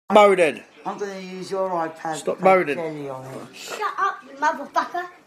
Moaning. I'm going to use your iPad. Stop moaning. Kelly on it. Shut up, you motherfucker.